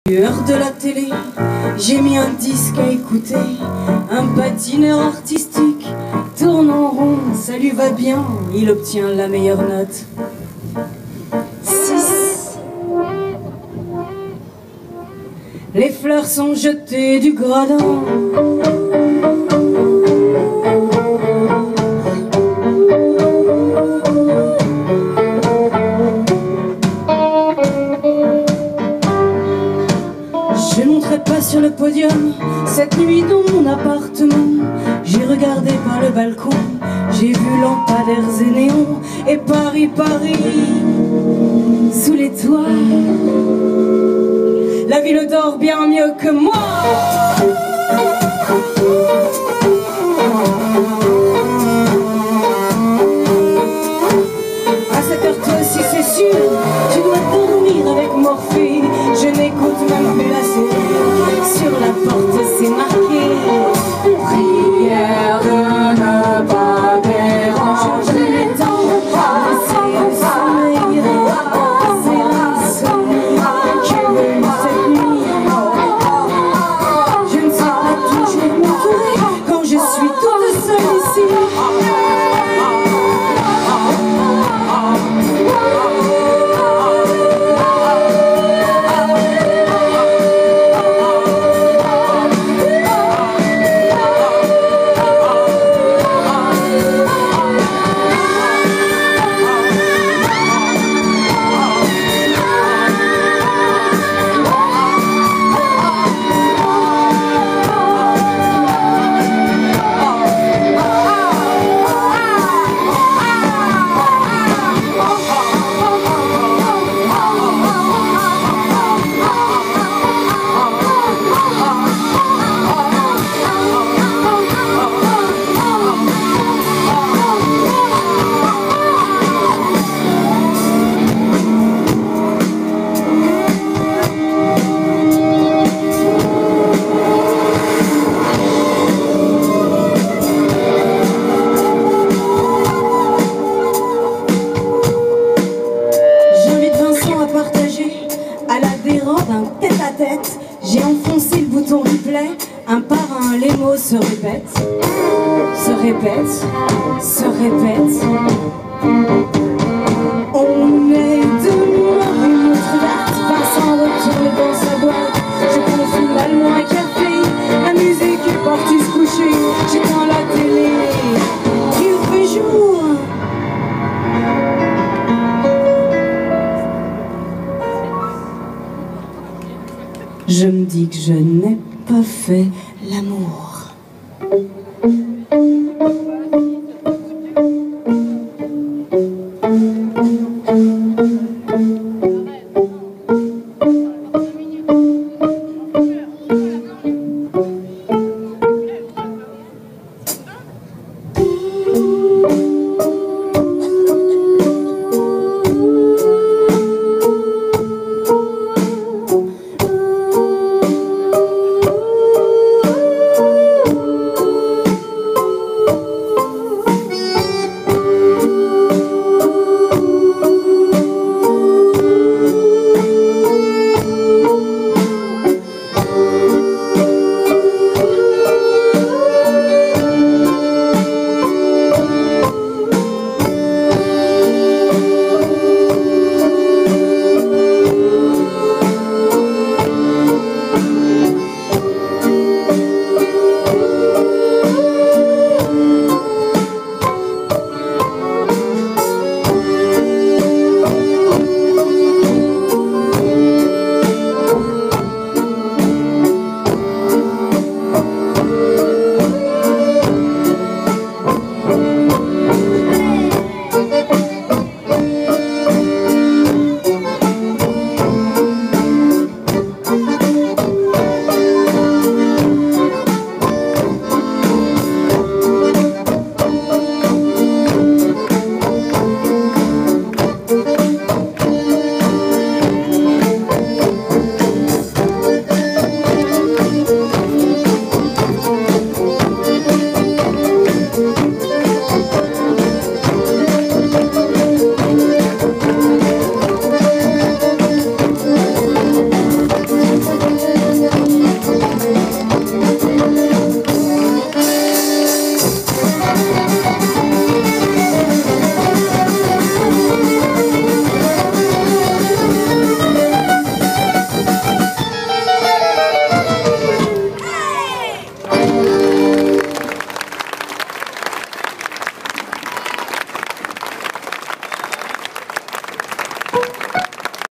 Heure de la télé, j'ai mis un disque à écouter. Un patineur artistique tourne en rond, ça lui va bien, il obtient la meilleure note. 6. Les fleurs sont jetées du gradin. Je ne monterai pas sur le podium cette nuit dans mon appartement. J'ai regardé par le balcon, j'ai vu lampadaires et néons, et Paris, Paris, sous les toits. La ville dort bien mieux que moi. À cette heure, toi aussi, c'est sûr, tu dois dormir avec Morphée. Je n'écoute même plus la série. Sur la porte, c'est marqué: prière de ne pas déranger. Le temps de passer le sommeil, c'est l'insomnie qui veut cette nuit. Je ne sais pas toujours m'entourer quand je suis toute seule ici. À la dérobe, un tête-à-tête, j'ai enfoncé le bouton replay. Un par un, les mots se répètent, se répètent, se répètent. On est demain une autre date. Vincent retourne dans sa boîte. Je prends finalement un café. La musique est partie se coucher. J'éteins la télé, il fait jour. Je me dis que je n'ai pas fait l'amour.